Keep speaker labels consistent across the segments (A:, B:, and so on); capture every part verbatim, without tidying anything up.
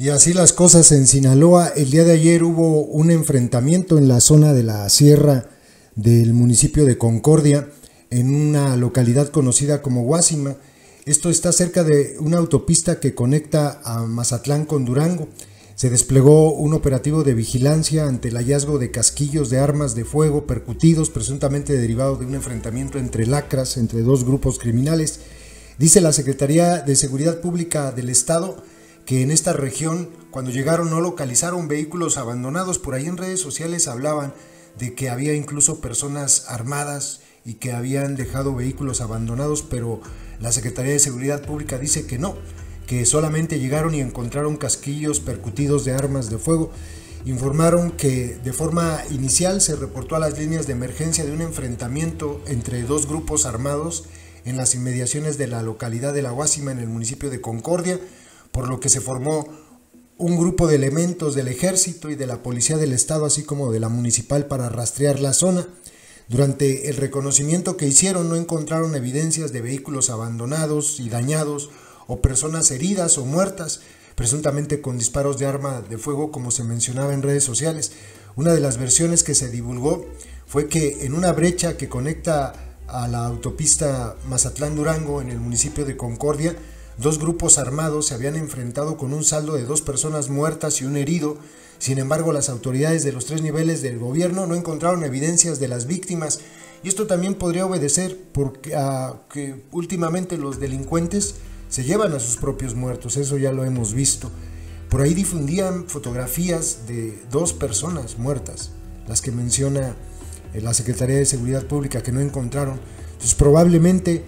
A: Y así las cosas en Sinaloa. El día de ayer hubo un enfrentamiento en la zona de la sierra del municipio de Concordia, en una localidad conocida como Guásima. Esto está cerca de una autopista que conecta a Mazatlán con Durango. Se desplegó un operativo de vigilancia ante el hallazgo de casquillos de armas de fuego percutidos, presuntamente derivado de un enfrentamiento entre lacras, entre dos grupos criminales. Dice la Secretaría de Seguridad Pública del Estado que en esta región, cuando llegaron, no localizaron vehículos abandonados. Por ahí en redes sociales hablaban de que había incluso personas armadas y que habían dejado vehículos abandonados, pero la Secretaría de Seguridad Pública dice que no, que solamente llegaron y encontraron casquillos percutidos de armas de fuego. Informaron que de forma inicial se reportó a las líneas de emergencia de un enfrentamiento entre dos grupos armados en las inmediaciones de la localidad de La Guásima, en el municipio de Concordia, por lo que se formó un grupo de elementos del Ejército y de la Policía del Estado, así como de la Municipal, para rastrear la zona. Durante el reconocimiento que hicieron, no encontraron evidencias de vehículos abandonados y dañados o personas heridas o muertas, presuntamente con disparos de arma de fuego, como se mencionaba en redes sociales. Una de las versiones que se divulgó fue que en una brecha que conecta a la autopista Mazatlán-Durango, en el municipio de Concordia, dos grupos armados se habían enfrentado con un saldo de dos personas muertas y un herido. Sin embargo, las autoridades de los tres niveles del gobierno no encontraron evidencias de las víctimas, y esto también podría obedecer porque a que últimamente los delincuentes se llevan a sus propios muertos. Eso ya lo hemos visto. Por ahí difundían fotografías de dos personas muertas, las que menciona la Secretaría de Seguridad Pública, que no encontraron. Entonces probablemente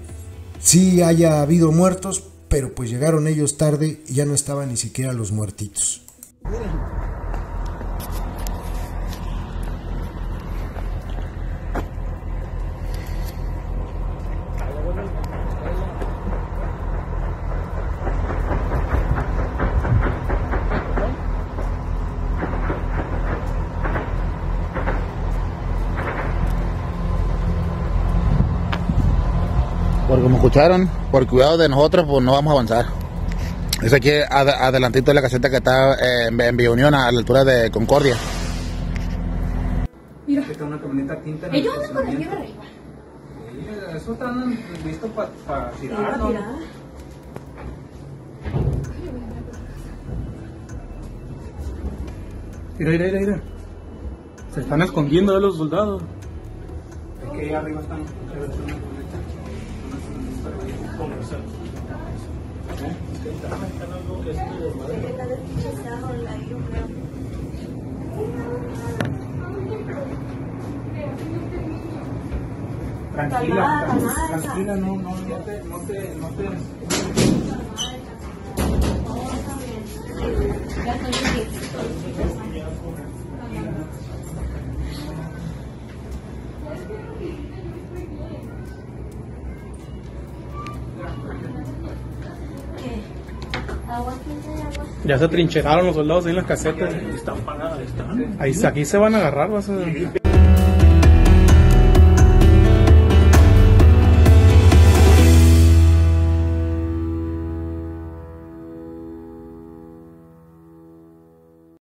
A: sí haya habido muertos, pero pues llegaron ellos tarde y ya no estaban ni siquiera los muertitos.
B: Porque como escucharon, por cuidado de nosotros, pues no vamos a avanzar. Es aquí ad adelantito de la caseta que está eh, en Villa Unión, a la altura de Concordia.
C: Mira, está una camioneta tinta en el estacionamiento. Eso están listos para pa tirar, ¿no? Mira, mira, mira, mira. Se están escondiendo de los soldados. Es que ahí arriba están. Tranquila, tranquila, tranquila, no, no, no te, no te, no te. Ya se trincheraron los soldados ahí en las casetas. Están paradas, están. Ahí, aquí se van a agarrar, vas a...